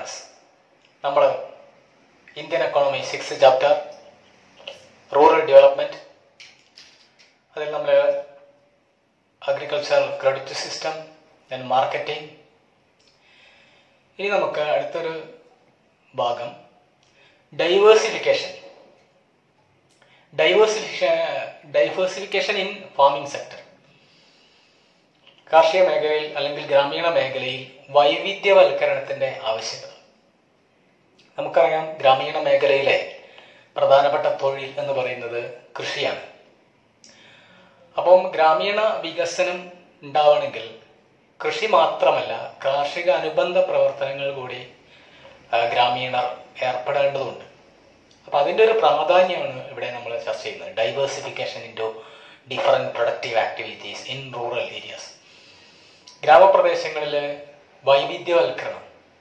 Economics. നമ്മൾ Indian economy 6th chapter rural development, അതിൽ നമ്മൾ agricultural credit system, then marketing. ഇനി നമുക്ക് അടുത്തൊരു ഭാഗം ഡൈവേഴ്സിഫിക്കേഷൻ ഇൻ ഫാമിംഗ് സെക്ടർ. കാർഷിക മേഖലയിൽ അല്ലെങ്കിൽ ഗ്രാമീണ മേഖലയിൽ വൈവിധ്യവൽക്കരണത്തിൻ്റെ ആവശ്യകത. നമുക്കറിയാം, ഗ്രാമീണ മേഖലയിലെ പ്രധാനപ്പെട്ട തൊഴിൽ എന്ന് പറയുന്നത് കൃഷിയാണ്. അപ്പം ഗ്രാമീണ വികസനം ഉണ്ടാവണമെങ്കിൽ കൃഷി മാത്രമല്ല, കാർഷിക അനുബന്ധ പ്രവർത്തനങ്ങൾ കൂടി ഗ്രാമീണർ ഏർപ്പെടേണ്ടതുണ്ട്. അപ്പം അതിൻ്റെ ഒരു പ്രാധാന്യമാണ് ഇവിടെ നമ്മൾ ചർച്ച ചെയ്യുന്നത്. Diversification into different productive activities in rural areas. ഗ്രാമപ്രദേശങ്ങളിൽ വൈവിധ്യവൽക്കരണം,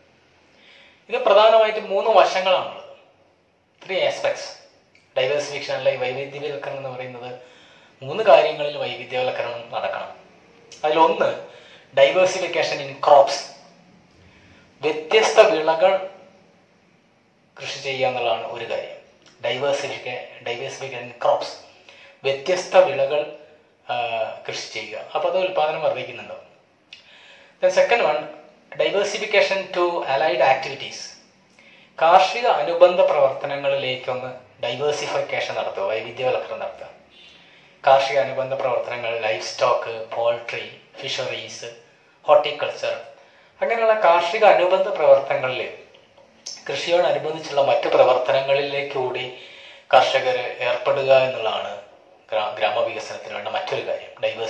ഇത് പ്രധാനമായിട്ട് 3 വശങ്ങളാണുള്ളത്. 3 ആസ്പെക്ട്സ്. ഡൈവേഴ്സിഫിക്കേഷൻ അല്ലെങ്കിൽ വൈവിധ്യവൽക്കരണം എന്ന് പറയുന്നത് 3 കാര്യങ്ങളിൽ വൈവിധ്യവൽക്കരണം നടക്കണം. അതിലൊന്ന് ഡൈവേഴ്സിഫിക്കേഷൻ ഇൻ ക്രോപ്സ്, വ്യത്യസ്ത വിളകൾ കൃഷി ചെയ്യുക എന്നുള്ളതാണ് ഒരു കാര്യം. ഡൈവേഴ്സിഫിക്കേഷൻ ഇൻ ക്രോപ്സ്, വ്യത്യസ്ത വിളകൾ കൃഷി ചെയ്യുക. അപ്പോൾ അത് ഉൽപ്പാദനം വർദ്ധിക്കുന്നുണ്ടോ. Then second one, diversification to allied activities, കാർഷിക അനുബന്ധ പ്രവർത്തനങ്ങളിലേക്കൊന്ന് ഡൈവേഴ്സിഫിക്കേഷൻ നടത്തുക, വൈവിധ്യവൽക്കരണം നടത്തുക. കാർഷിക അനുബന്ധ പ്രവർത്തനങ്ങൾ, livestock, poultry, fisheries, horticulture, അങ്ങനെയുള്ള കാർഷിക അനുബന്ധ പ്രവർത്തനങ്ങളിൽ, കൃഷിയോടനുബന്ധിച്ചുള്ള മറ്റു പ്രവർത്തനങ്ങളിലേക്ക് കൂടി കർഷകർ ഏർപ്പെടുക എന്നുള്ളതാണ് ഗ്രാമവികസനത്തിന് വേണ്ട മറ്റൊരു കാര്യം.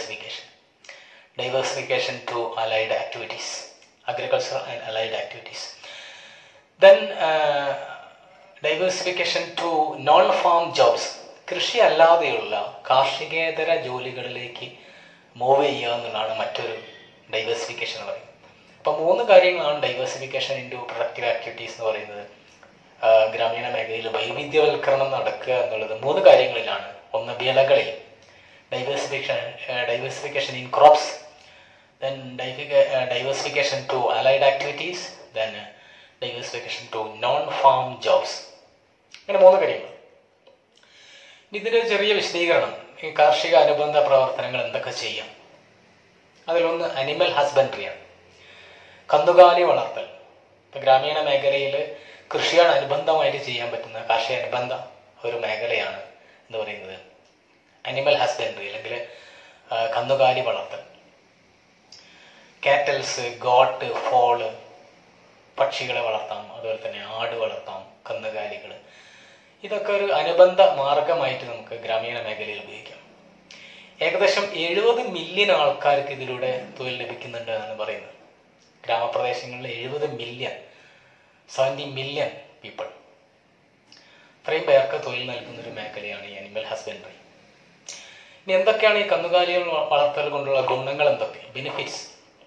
Diversification to allied activities, agriculture and allied activities. Then diversification to non farm jobs, കൃഷി അല്ലാതെയുള്ള കാർഷികേതര ജോലികളിലേക്ക് മൂവ് ചെയ്യുക എന്നുള്ളതാണ് മറ്റൊരു ഡൈവേഴ്സിഫിക്കേഷൻ എന്ന് പറയുന്നത്. അപ്പോൾ 3 കാര്യങ്ങളാണ് ഡൈവേഴ്സിഫിക്കേഷൻ ഇൻറ്റു പ്രൊഡക്റ്റീവ് ആക്ടിവിറ്റീസ് എന്ന് പറയുന്നത്. ഗ്രാമീണ മേഖലയിൽ വൈവിധ്യവൽക്കരണം നടക്കുക എന്നുള്ളത് 3 കാര്യങ്ങളിലാണ്. ഒന്ന് വിളകളിൽ, diversification in crops, then diversification to allied activities, then diversification to non farm jobs. ഇങ്ങനെ 3 കാര്യങ്ങൾ. ഇതിൻ്റെ ചെറിയ വിശദീകരണം, ഈ കാർഷിക അനുബന്ധ പ്രവർത്തനങ്ങൾ എന്തൊക്കെ ചെയ്യാം. അതിലൊന്ന് അനിമൽ ഹസ്ബൻഡറിയാണ്, കന്നുകാലി വളർത്തൽ. ഇപ്പം ഗ്രാമീണ മേഖലയിൽ കൃഷിയോട് അനുബന്ധമായിട്ട് ചെയ്യാൻ പറ്റുന്ന കാർഷിക അനുബന്ധ ഒരു മേഖലയാണ് എന്ന് പറയുന്നത് അനിമൽ ഹസ്ബൻഡറി അല്ലെങ്കിൽ കന്നുകാലി വളർത്തൽ. കാറ്റൽസ്, ഗോട്ട്, ഫോള്, പക്ഷികളെ വളർത്താം, അതുപോലെ തന്നെ ആട് വളർത്താം, കന്നുകാലികൾ. ഇതൊക്കെ ഒരു അനുബന്ധ മാർഗമായിട്ട് നമുക്ക് ഗ്രാമീണ മേഖലയിൽ ഉപയോഗിക്കാം. ഏകദേശം 70 മില്യൺ ആൾക്കാർക്ക് ഇതിലൂടെ തൊഴിൽ ലഭിക്കുന്നുണ്ട് എന്നാണ് പറയുന്നത്. ഗ്രാമപ്രദേശങ്ങളിൽ 70 മില്യൺ, 70 മില്യൺ പീപ്പിൾ, ഇത്രയും പേർക്ക് തൊഴിൽ നൽകുന്നൊരു മേഖലയാണ് ഈ അനിമൽ ഹസ്ബൻഡറി. ഇനി എന്തൊക്കെയാണ് ഈ കന്നുകാലികൾ വളർത്തൽ കൊണ്ടുള്ള ഗുണങ്ങൾ, എന്തൊക്കെ ബെനിഫിറ്റ്സ്?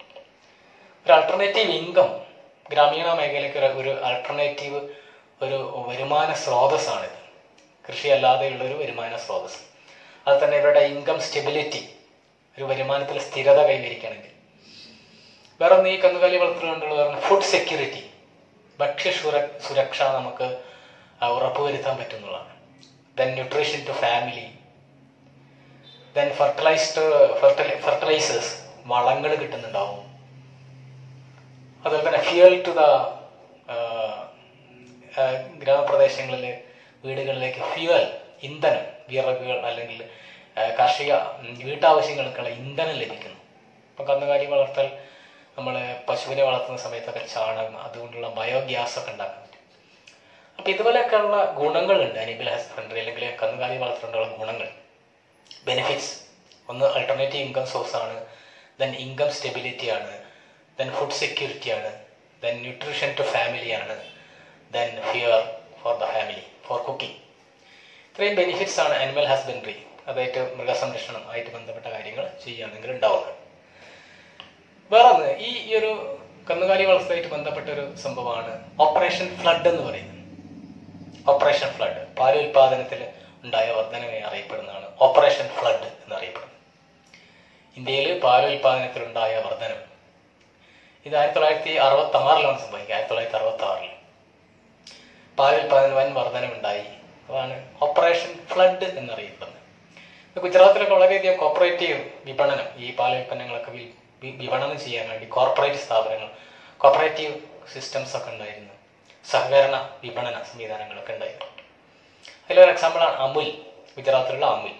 ഒരു ആൾട്ടർനേറ്റീവ് ഇൻകം, ഗ്രാമീണ മേഖലയ്ക്ക് ഒരു ആൾട്ടർനേറ്റീവ് ഒരു വരുമാന സ്രോതസ്സാണിത്. കൃഷി അല്ലാതെയുള്ളൊരു വരുമാന സ്രോതസ്. അത് തന്നെ ഇവരുടെ ഇൻകം സ്റ്റെബിലിറ്റി, ഒരു വരുമാനത്തിൽ സ്ഥിരത കൈവരിക്കണമെങ്കിൽ. വേറെ ഒന്ന് ഈ കന്നുകാലി വളർത്തൽ കൊണ്ടുള്ള ഫുഡ് സെക്യൂരിറ്റി, ഭക്ഷ്യ സുരക്ഷ നമുക്ക് ഉറപ്പുവരുത്താൻ പറ്റുന്നതാണ്. Then nutrition to family, then fertilisers, വളങ്ങൾ കിട്ടുന്നുണ്ടാവും. അതുപോലെ തന്നെ ഫ്യൂൽ ടു ദ ഗ്രാമപ്രദേശങ്ങളിൽ വീടുകളിലേക്ക് ഫ്യൂവൽ, ഇന്ധനം, വിറകുകൾ അല്ലെങ്കിൽ കാർഷിക വീട്ടാവശ്യങ്ങൾക്കുള്ള ഇന്ധനം ലഭിക്കുന്നു. ഇപ്പം കന്നുകാലി വളർത്തൽ, നമ്മൾ പശുവിനെ വളർത്തുന്ന സമയത്തൊക്കെ ചാണകം, അതുകൊണ്ടുള്ള ബയോഗ്യാസ് ഒക്കെ ഉണ്ടാക്കാൻ പറ്റും. അപ്പം ഇതുപോലെയൊക്കെയുള്ള ഗുണങ്ങളുണ്ട് അനിമൽ ഹസ്ബൻഡറി അല്ലെങ്കിൽ കന്നുകാലി വളർത്തുകൊണ്ടുള്ള ഗുണങ്ങൾ, ബെനിഫിറ്റ്സ്. ഒന്ന് ആൾട്ടർനേറ്റീവ് ഇൻകം സോഴ്സാണ്, ദെൻ ഇൻകം സ്റ്റെബിലിറ്റിയാണ്, ദെൻ ഫുഡ് സെക്യൂരിറ്റിയാണ്, ദെൻ ന്യൂട്രീഷൻ ടു ഫാമിലിയാണ്, then fuel for the family, for cooking. ഇത്രയും ബെനിഫിറ്റ്സ് ആണ് അനിമൽ ഹസ്ബൻഡറി, അതായിട്ട് മൃഗസംരക്ഷണം ആയിട്ട് ബന്ധപ്പെട്ട കാര്യങ്ങൾ ചെയ്യുകയാണെങ്കിൽ ഉണ്ടാവുന്നത്. വേറെ ഒന്ന്, ഈ ഒരു കന്നുകാലി വളർത്തലായിട്ട് ബന്ധപ്പെട്ട ഒരു സംഭവമാണ് ഓപ്പറേഷൻ ഫ്ലഡ് എന്ന് പറയുന്നത്. ഓപ്പറേഷൻ ഫ്ലഡ്, പാലുൽപാദനത്തിൽ ഉണ്ടായ വർധനമായി അറിയപ്പെടുന്നതാണ് ഓപ്പറേഷൻ ഫ്ലഡ് എന്നറിയപ്പെടുന്നത്. ഇന്ത്യയിൽ പാലുൽപാദനത്തിലുണ്ടായ വർധനം, ഇത് 1966 സംഭവിക്കുക. 1966 പാൽ ഉൽപാദന വൻ വർധനവുണ്ടായി. അതാണ് ഓപ്പറേഷൻ ഫ്ലഡ് എന്നറിയപ്പെടുന്നത്. ഗുജറാത്തിലൊക്കെ വളരെയധികം കോപ്പറേറ്റീവ് വിപണനം, ഈ പാൽ ഉൽപ്പന്നങ്ങളൊക്കെ വിപണനം ചെയ്യാൻ വേണ്ടി കോർപ്പറേറ്റ് സ്ഥാപനങ്ങൾ, കോപ്പറേറ്റീവ് സിസ്റ്റംസ് ഒക്കെ ഉണ്ടായിരുന്നു. സഹകരണ വിപണന സംവിധാനങ്ങളൊക്കെ ഉണ്ടായിരുന്നു. അതിലൊരു എക്സാമ്പിളാണ് അമുൽ, ഗുജറാത്തിലുള്ള അമുൽ.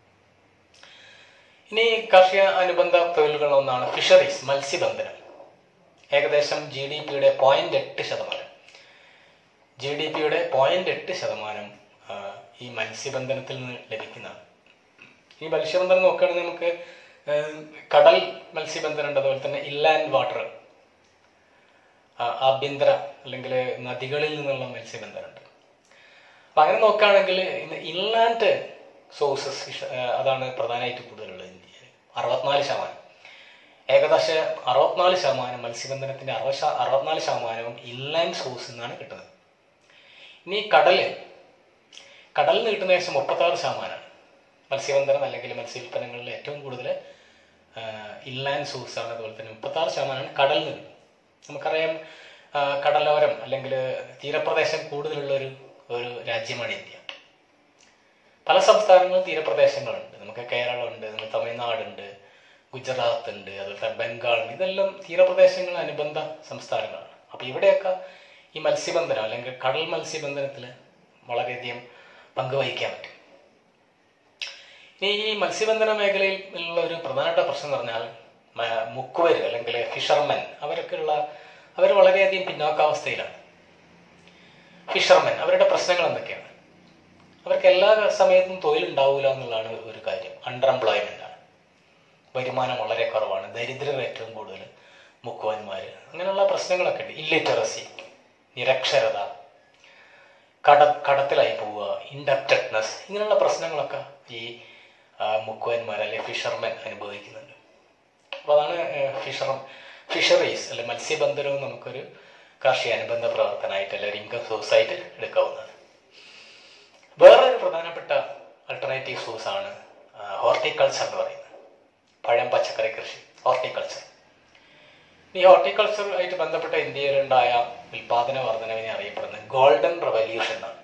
ഇനി കാർഷിക അനുബന്ധ തൊഴിലുകളൊന്നാണ് ഫിഷറീസ്, മത്സ്യബന്ധനം. ഏകദേശം GDP-യുടെ 0.8%, GDP-യുടെ 0.8% ഈ മത്സ്യബന്ധനത്തിൽ നിന്ന് ലഭിക്കുന്നതാണ്. ഈ മത്സ്യബന്ധനം നോക്കുകയാണെങ്കിൽ നമുക്ക് കടൽ മത്സ്യബന്ധനം ഉണ്ട്, അതുപോലെ തന്നെ ഇൻലാൻഡ് വാട്ടർ, ആഭ്യന്തര അല്ലെങ്കിൽ നദികളിൽ നിന്നുള്ള മത്സ്യബന്ധനമുണ്ട്. അപ്പം അങ്ങനെ നോക്കുകയാണെങ്കിൽ ഇന്ന് ഇൻലാൻഡ് സോഴ്സസ് അതാണ് പ്രധാനമായിട്ട് കൂടുതലുള്ളത് ഇന്ത്യയിൽ. 64%, ഏകദേശം 64% മത്സ്യബന്ധനത്തിൻ്റെ 64% ഇൻലാൻഡ് സോഴ്സിൽ നിന്നാണ് കിട്ടുന്നത്. ഇനി കടലിൽ നിന്ന് കിട്ടുന്ന ഏകദേശം 36% മത്സ്യബന്ധനം അല്ലെങ്കിൽ മത്സ്യോൽപ്പന്നങ്ങളിൽ ഏറ്റവും കൂടുതൽ ഇൻലാൻഡ് സോഴ്സാണ്. അതുപോലെ തന്നെ 36% കടലിൽ നിന്ന്. നമുക്കറിയാം കടലോരം അല്ലെങ്കിൽ തീരപ്രദേശം കൂടുതലുള്ള ഒരു രാജ്യമാണ് ഇന്ത്യ. പല സംസ്ഥാനങ്ങളും തീരപ്രദേശങ്ങളുണ്ട്. നമുക്ക് കേരളമുണ്ട്, നമുക്ക് തമിഴ്നാടുണ്ട്, ഗുജറാത്ത് ഉണ്ട്, അതുപോലെ ബംഗാൾ ഉണ്ട്. ഇതെല്ലാം തീരപ്രദേശങ്ങൾ അനുബന്ധ സംസ്ഥാനങ്ങളാണ്. അപ്പോൾ ഇവിടെയൊക്കെ ഈ മത്സ്യബന്ധനം അല്ലെങ്കിൽ കടൽ മത്സ്യബന്ധനത്തിൽ വളരെയധികം പങ്കുവഹിക്കാൻ പറ്റും. ഇനി ഈ മത്സ്യബന്ധന മേഖലയിൽ ഉള്ള ഒരു പ്രധാനപ്പെട്ട പ്രശ്നം എന്ന് പറഞ്ഞാൽ മുക്കുവർ അല്ലെങ്കിൽ ഫിഷർമെൻ അവർ വളരെയധികം പിന്നോക്കാവസ്ഥയിലാണ്. ഫിഷർമെൻ അവരുടെ പ്രശ്നങ്ങൾ എന്തൊക്കെയാണ്? അവർക്ക് എല്ലാ സമയത്തും തൊഴിലുണ്ടാവില്ല എന്നുള്ളതാണ് ഒരു കാര്യം. അണ്ടർഎംപ്ലോയ്മെൻ്റ് ആണ്, വരുമാനം വളരെ കുറവാണ്, ദരിദ്രർ ഏറ്റവും കൂടുതൽ, മുക്കുവന്മാർ, അങ്ങനെയുള്ള പ്രശ്നങ്ങളൊക്കെ ഉണ്ട്. ഇല്ലിറ്ററസി, നിരക്ഷരത, കടത്തിലായി പോവുക, ഇൻഡപ്റ്റഡ്നെസ്, ഇങ്ങനെയുള്ള പ്രശ്നങ്ങളൊക്കെ ഈ മുക്കുവന്മാർ അല്ലെങ്കിൽ ഫിഷർമെൻ അനുഭവിക്കുന്നുണ്ട്. അപ്പോൾ അതാണ് ഫിഷറീസ് അല്ലെ മത്സ്യബന്ധനവും നമുക്കൊരു കാർഷിക അനുബന്ധ പ്രവർത്തനമായിട്ട് അല്ലെങ്കിൽ ഇൻകം സോഴ്സായിട്ട് എടുക്കാവുന്നതാണ്. വേറൊരു പ്രധാനപ്പെട്ട അൾട്ടർനേറ്റീവ് സോഴ്സാണ് ഹോർട്ടിക്കൾച്ചർ എന്ന് പറയുന്നത്. പഴം പച്ചക്കറി കൃഷി, ഹോർട്ടിക്കൾച്ചർ. ഈ ഹോർട്ടിക്കൾച്ചറുമായിട്ട് ബന്ധപ്പെട്ട ഇന്ത്യയിലുണ്ടായ ഉൽപാദന വർധനവിനെ അറിയപ്പെടുന്നത് ഗോൾഡൻ റെവല്യൂഷൻ എന്നാണ്.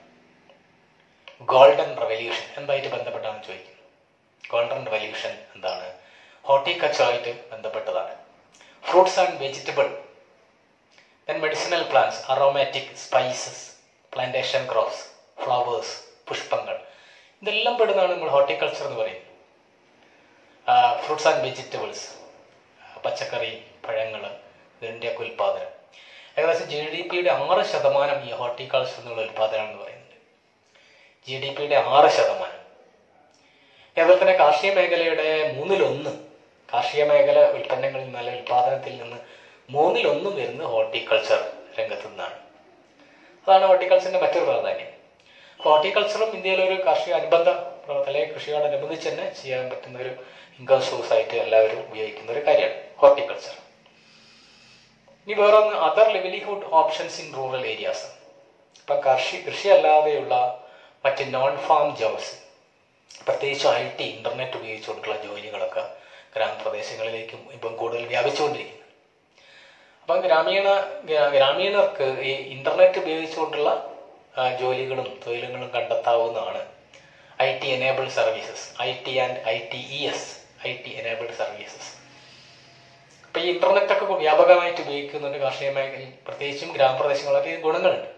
ഗോൾഡൻ റെവല്യൂഷൻ എന്തായിട്ട് ബന്ധപ്പെട്ടാണെന്ന് ചോദിക്കും. ഗോൾഡൻ റെവല്യൂഷൻ എന്താണ്? ഹോർട്ടിക്കൾച്ചറുമായിട്ട് ബന്ധപ്പെട്ടതാണ്. Fruits and vegetable, then medicinal plants, aromatic spices, plantation crops, flowers, പുഷ്പങ്ങൾ, ഇതെല്ലാം പെടുന്നതാണ് നമ്മൾ ഹോർട്ടിക്കൾച്ചർ എന്ന് പറയുന്നത്. ഫ്രൂട്ട്സ് ആൻഡ് വെജിറ്റബിൾസ്, പച്ചക്കറി, പഴങ്ങൾ, ഇതിൻ്റെയൊക്കെ ഉൽപ്പാദനം. ഏകദേശം GDP-യുടെ 6% ഈ ഹോർട്ടിക്കൾച്ചർ എന്നുള്ള ഉൽപ്പാദനം എന്ന് പറയുന്നത്. GDP-യുടെ 6%. അതുപോലെ തന്നെ കാർഷിക മേഖലയുടെ 1/3, കാർഷിക മേഖല ഉൽപ്പന്നങ്ങളിൽ നിന്നുള്ള ഉൽപ്പാദനത്തിൽ നിന്ന് 1/3 വരുന്നത് ഹോർട്ടിക്കൾച്ചർ രംഗത്തു നിന്നാണ്. അതാണ് ഹോർട്ടിക്കൾച്ചറിൻ്റെ മറ്റൊരു പ്രാധാന്യം. ഹോർട്ടിക്കൾച്ചറും ഇന്ത്യയിലൊരു കാർഷിക അനുബന്ധ അല്ലെങ്കിൽ കൃഷിയോടനുബന്ധിച്ച് തന്നെ ചെയ്യാൻ പറ്റുന്ന ഒരു ഇൻകം സോഴ്സ് ആയിട്ട് എല്ലാവരും ഉപയോഗിക്കുന്ന ഒരു കാര്യമാണ് ഹോർട്ടിക്കൾച്ചർ. ഇനി വേറൊന്ന് other livelihood options in rural areas. ഇപ്പം കൃഷി അല്ലാതെയുള്ള മറ്റ് നോൺ ഫാം ജോബ്സ്, പ്രത്യേകിച്ച് IT, ഇൻ്റർനെറ്റ് ഉപയോഗിച്ചുകൊണ്ടുള്ള ജോലികളൊക്കെ ഗ്രാമപ്രദേശങ്ങളിലേക്കും ഇപ്പം കൂടുതൽ വ്യാപിച്ചുകൊണ്ടിരിക്കുന്നു. അപ്പം ഗ്രാമീണർക്ക് ഈ ഇൻ്റർനെറ്റ് ഉപയോഗിച്ചുകൊണ്ടുള്ള ജോലികളും തൊഴിലുകളും കണ്ടെത്താവുന്നതാണ് IT enabled services, IT and ITES, IT enabled services. അപ്പം ഈ ഇൻ്റർനെറ്റൊക്കെ വ്യാപകമായിട്ട് ഉപയോഗിക്കുന്നുണ്ട് കാർഷിക മേഖലയിൽ, പ്രത്യേകിച്ചും ഗ്രാമപ്രദേശങ്ങളിൽ ഗുണങ്ങളുണ്ട്.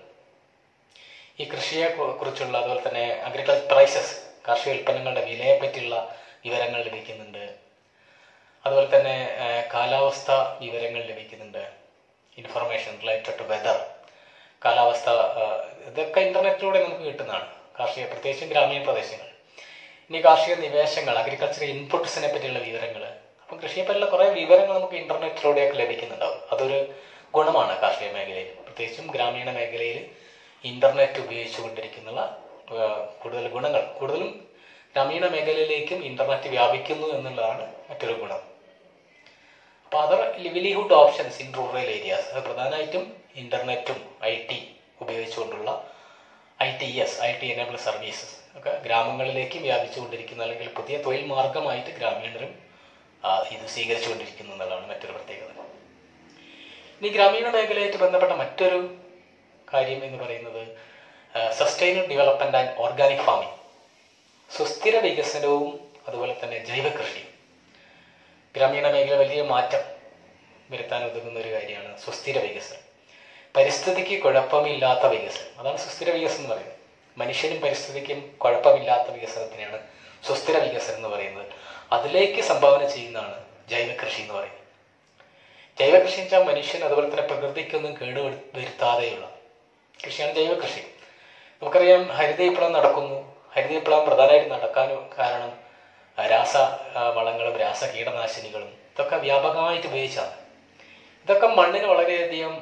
ഈ കൃഷിയെ കുറിച്ചുള്ള അതുപോലെ തന്നെ അഗ്രികൾച്ചർ പ്രൈസസ്, കാർഷിക ഉൽപ്പന്നങ്ങളുടെ വിലയെ പറ്റിയുള്ള വിവരങ്ങൾ ലഭിക്കുന്നുണ്ട്. അതുപോലെ തന്നെ കാലാവസ്ഥ വിവരങ്ങൾ ലഭിക്കുന്നുണ്ട്, ഇൻഫർമേഷൻ റിലേറ്റഡ് ടു വെതർ, കാലാവസ്ഥ, ഇതൊക്കെ ഇൻ്റർനെറ്റിലൂടെ നമുക്ക് കിട്ടുന്നതാണ് കാർഷിക, പ്രത്യേകിച്ചും ഗ്രാമീണ പ്രദേശങ്ങൾ. ഇനി കാർഷിക നിവേശങ്ങൾ, അഗ്രികൾച്ചർ ഇൻപുട്സിനെ പറ്റിയുള്ള വിവരങ്ങൾ. അപ്പം കൃഷിയെ പറ്റിയുള്ള കുറേ വിവരങ്ങൾ നമുക്ക് ഇൻ്റർനെറ്റിലൂടെയൊക്കെ ലഭിക്കുന്നുണ്ടാവും. അതൊരു ഗുണമാണ് കാർഷിക മേഖലയിൽ, പ്രത്യേകിച്ചും ഗ്രാമീണ മേഖലയിൽ ഇൻ്റർനെറ്റ് ഉപയോഗിച്ചുകൊണ്ടിരിക്കുന്ന കൂടുതൽ ഗുണങ്ങൾ. കൂടുതലും ഗ്രാമീണ മേഖലയിലേക്കും ഇൻ്റർനെറ്റ് വ്യാപിക്കുന്നു എന്നുള്ളതാണ് മറ്റൊരു ഗുണം. അപ്പോൾ other livelihood options in rural areas, അത് പ്രധാനമായിട്ടും ഇൻ്റർനെറ്റും IT ഉപയോഗിച്ചുകൊണ്ടുള്ള ITES, IT എനേബിൾഡ് സർവീസസ് ഒക്കെ ഗ്രാമങ്ങളിലേക്കും വ്യാപിച്ചുകൊണ്ടിരിക്കുന്ന അല്ലെങ്കിൽ പുതിയ തൊഴിൽ മാർഗമായിട്ട് ഗ്രാമീണരും ഇത് സ്വീകരിച്ചുകൊണ്ടിരിക്കുന്നു എന്നുള്ളതാണ് മറ്റൊരു പ്രത്യേകത. ഇനി ഗ്രാമീണ മേഖലയായിട്ട് ബന്ധപ്പെട്ട മറ്റൊരു കാര്യം എന്ന് പറയുന്നത് sustainable development and organic farming. സുസ്ഥിര വികസനവും അതുപോലെ തന്നെ ജൈവ കൃഷിയും. ഗ്രാമീണ മേഖല വലിയ മാറ്റം വരുത്താൻ ഉതകുന്ന ഒരു കാര്യമാണ് സുസ്ഥിര വികസനം. പരിസ്ഥിതിക്ക് കുഴപ്പമില്ലാത്ത വികസനം, അതാണ് സുസ്ഥിര വികസനം എന്ന് പറയുന്നത്. മനുഷ്യനും പരിസ്ഥിതിക്കും കുഴപ്പമില്ലാത്ത വികസനത്തിനെയാണ് സുസ്ഥിര വികസനം എന്ന് പറയുന്നത്. അതിലേക്ക് സംഭാവന ചെയ്യുന്നതാണ് ജൈവ കൃഷി എന്ന് പറയുന്നത്. ജൈവ കൃഷി എന്ന് വെച്ചാൽ മനുഷ്യൻ അതുപോലെ തന്നെ പ്രകൃതിക്കൊന്നും വരുത്താതെയുള്ള കൃഷിയാണ് ജൈവ കൃഷി. നമുക്കറിയാം ഹരിത വിപ്ലവം നടക്കുന്നു. ഹരിത വിപ്ലവം പ്രധാനമായിട്ട് നടക്കാനും കാരണം രാസ വളങ്ങളും രാസ കീടനാശിനികളും ഇതൊക്കെ വ്യാപകമായിട്ട് ഉപയോഗിച്ചാണ്. ഇതൊക്കെ മണ്ണിന് വളരെയധികം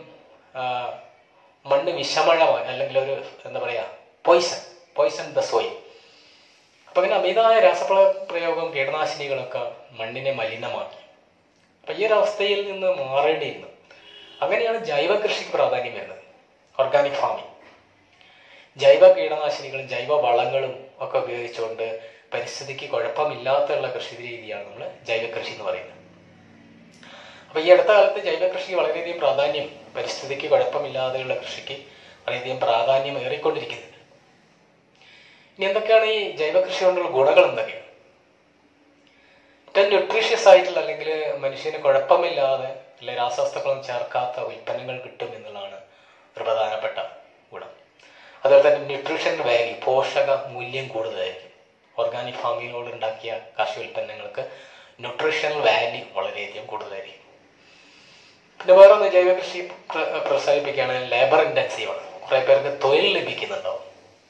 മണ്ണ് വിഷമഴമായി അല്ലെങ്കിൽ ഒരു എന്താ പറയുക പോയിസൺ ദ സോയിൽ. അപ്പം അങ്ങനെ അമിതമായ രാസപ്രയോഗം കീടനാശിനികളൊക്കെ മണ്ണിനെ മലിനമാക്കി. അപ്പം ഈ ഒരു അവസ്ഥയിൽ നിന്ന് മാറേണ്ടിയിരുന്നു. അങ്ങനെയാണ് ജൈവ കൃഷിക്ക് പ്രാധാന്യം വരുന്നത്, ഓർഗാനിക് ഫാമിംഗ്. ജൈവ കീടനാശിനികളും ജൈവ വളങ്ങളും ഒക്കെ ഉപയോഗിച്ചുകൊണ്ട് പരിസ്ഥിതിക്ക് കുഴപ്പമില്ലാത്തുള്ള കൃഷി രീതിയാണ് നമ്മൾ ജൈവ കൃഷി എന്ന് പറയുന്നത്. അപ്പോൾ ഈ അടുത്ത കാലത്ത് ജൈവ കൃഷി വളരെയധികം പ്രാധാന്യം, പരിസ്ഥിതിക്ക് കുഴപ്പമില്ലാതെയുള്ള കൃഷിക്ക് വളരെയധികം പ്രാധാന്യം ഏറിക്കൊണ്ടിരിക്കുന്നുണ്ട്. ഇനി എന്തൊക്കെയാണ് ഈ ജൈവ കൃഷി കൊണ്ടുള്ള ഗുണങ്ങൾ എന്തൊക്കെയാണ്? ഏറ്റവും ന്യൂട്രീഷ്യസ് ആയിട്ടുള്ള അല്ലെങ്കിൽ മനുഷ്യന് കുഴപ്പമില്ലാതെ അല്ലെ രാസവസ്തുക്കളൊന്നും ചേർക്കാത്ത ഉൽപ്പന്നങ്ങൾ കിട്ടും എന്നുള്ളതാണ് ഒരു പ്രധാനപ്പെട്ട ഗുണം. അതുപോലെ തന്നെ ന്യൂട്രീഷൻ വാല്യൂ, പോഷക മൂല്യം കൂടുതലായിരിക്കും. ഓർഗാനിക് ഫാമിങ്ങിനോട് ഉണ്ടാക്കിയ കാർഷിക ഉൽപ്പന്നങ്ങൾക്ക് ന്യൂട്രീഷണൽ വാല്യൂ വളരെയധികം കൂടുതലായിരിക്കും. പിന്നെ വേറൊന്ന്, ജൈവ കൃഷി പ്രോത്സാഹിപ്പിക്കുകയാണെങ്കിൽ ലേബർ ഇൻറ്റൻസീവാണ്, കുറേ പേർക്ക് തൊഴിൽ ലഭിക്കുന്നുണ്ടാവും.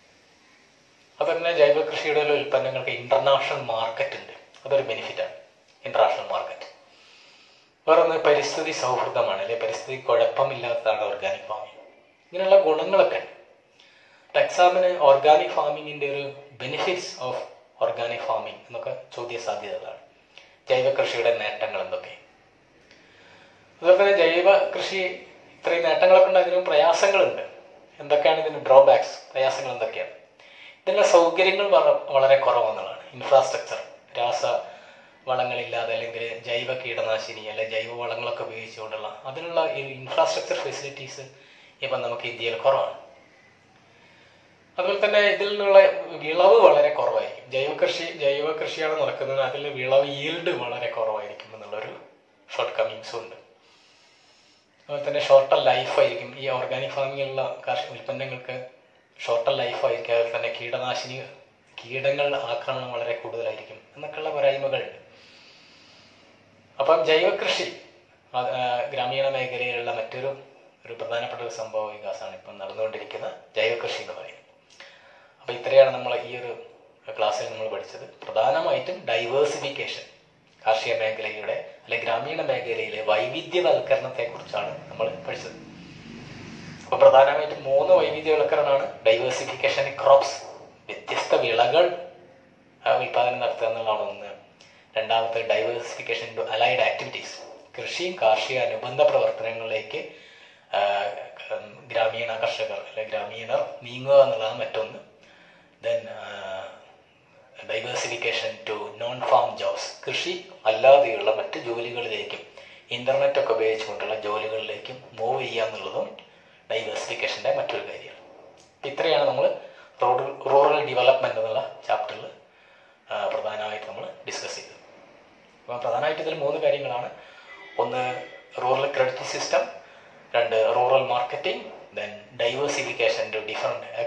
അതുതന്നെ ജൈവ കൃഷിയുടെ ഉൽപ്പന്നങ്ങൾക്ക് ഇന്റർനാഷണൽ മാർക്കറ്റ് ഉണ്ട്, അതൊരു ബെനിഫിറ്റാണ്, ഇന്റർനാഷണൽ മാർക്കറ്റ്. വേറൊന്ന് പരിസ്ഥിതി സൗഹൃദമാണ്, അല്ലെങ്കിൽ പരിസ്ഥിതി കുഴപ്പമില്ലാത്തതാണ് ഓർഗാനിക് ഫാമിംഗ്. ഇങ്ങനെയുള്ള ഗുണങ്ങളൊക്കെ ഉണ്ട്. എക്സാമിന് ഓർഗാനിക് ഫാമിങ്ങിൻ്റെ ഒരു ബെനിഫിറ്റ്സ് ഓഫ് ഓർഗാനിക് ഫാമിംഗ് എന്നൊക്കെ ചോദ്യ സാധ്യതകളാണ്. ജൈവ കൃഷിയുടെ നേട്ടങ്ങൾ എന്തൊക്കെ? അതുപോലെ തന്നെ ജൈവ കൃഷി ഇത്രയും നേട്ടങ്ങളൊക്കെ ഉണ്ട്, അതിനും പ്രയാസങ്ങളുണ്ട്. എന്തൊക്കെയാണ് ഇതിന് ഡ്രോബാക്സ്, പ്രയാസങ്ങൾ എന്തൊക്കെയാണ്? ഇതിനുള്ള സൗകര്യങ്ങൾ വളരെ കുറവെന്നുള്ളതാണ്. ഇൻഫ്രാസ്ട്രക്ചർ, രാസ വളങ്ങളില്ലാതെ അല്ലെങ്കിൽ ജൈവ കീടനാശിനി അല്ലെ ജൈവ വളങ്ങളൊക്കെ ഉപയോഗിച്ചുകൊണ്ടുള്ള അതിനുള്ള ഈ ഇൻഫ്രാസ്ട്രക്ചർ ഫെസിലിറ്റീസ് ഇപ്പം നമുക്ക് ഇന്ത്യയിൽ കുറവാണ്. അതുപോലെ തന്നെ ഇതിൽ നിന്നുള്ള വിളവ് വളരെ കുറവായിരിക്കും. ജൈവ കൃഷിയാണ് നടക്കുന്നത്, അതിൽ വിളവ് ഈൽഡ് വളരെ കുറവായിരിക്കും എന്നുള്ളൊരു ഷോർട്ട് കമ്മിങ്സും ഉണ്ട്. അതുപോലെ തന്നെ ഷോർട്ടർ ലൈഫായിരിക്കും ഈ ഓർഗാനിക് ഫാമിങ്ങിലുള്ള കാർഷിക ഉൽപ്പന്നങ്ങൾക്ക്, ഷോർട്ടർ ലൈഫായിരിക്കും. അതുപോലെ തന്നെ കീടങ്ങളുടെ ആക്രമണം വളരെ കൂടുതലായിരിക്കും എന്നൊക്കെയുള്ള പോരായ്മകളുണ്ട്. അപ്പം ജൈവ കൃഷി ഗ്രാമീണ മേഖലയിലുള്ള മറ്റൊരു പ്രധാനപ്പെട്ട ഒരു സംഭവ വികാസമാണ് ഇപ്പം നടന്നുകൊണ്ടിരിക്കുന്ന ജൈവ കൃഷി എന്ന് പറയുന്നത്. അപ്പോൾ ഇത്രയാണ് നമ്മൾ ഈ ഒരു ക്ലാസ്സിൽ നമ്മൾ പഠിച്ചത്. പ്രധാനമായിട്ടും ഡൈവേഴ്സിഫിക്കേഷൻ, കാർഷിക മേഖലയുടെ അല്ലെങ്കിൽ ഗ്രാമീണ മേഖലയിലെ വൈവിധ്യവൽക്കരണത്തെക്കുറിച്ചാണ് നമ്മൾ പഠിച്ചത്. അപ്പോൾ പ്രധാനമായിട്ടും 3 വൈവിധ്യവൽക്കരണമാണ്. ഡൈവേഴ്സിഫിക്കേഷൻ ക്രോപ്സ്, വ്യത്യസ്ത വിളകൾ ഉൽപാദനം നടത്തുക എന്നുള്ളതാണ് ഒന്ന്. രണ്ടാമത്തെ ഡൈവേഴ്സിഫിക്കേഷൻ ഇൻടു അലൈഡ് ആക്ടിവിറ്റീസ്, കൃഷിയും കാർഷിക അനുബന്ധ പ്രവർത്തനങ്ങളിലേക്ക് ഗ്രാമീണ കർഷകർ അല്ലെങ്കിൽ ഗ്രാമീണർ നീങ്ങുക എന്നുള്ളതാണ് മറ്റൊന്ന്. Then diversification to non farm jobs, കൃഷി അല്ലാതെയുള്ള മറ്റ് ജോലികളിലേക്കും ഇൻ്റർനെറ്റൊക്കെ ഉപയോഗിച്ചുകൊണ്ടുള്ള ജോലികളിലേക്കും മൂവ് ചെയ്യുക എന്നുള്ളതും ഡൈവേഴ്സിഫിക്കേഷൻ്റെ മറ്റൊരു കാര്യമാണ്. ഇത്രയാണ് നമ്മൾ റൂറൽ ഡെവലപ്മെൻറ്റ് എന്നുള്ള ചാപ്റ്ററിൽ പ്രധാനമായിട്ട് നമ്മൾ ഡിസ്കസ് ചെയ്തത്. അപ്പോൾ പ്രധാനമായിട്ട് ഇതിൽ 3 കാര്യങ്ങളാണ്. ഒന്ന് rural credit system, 2 rural marketing, then diversification to different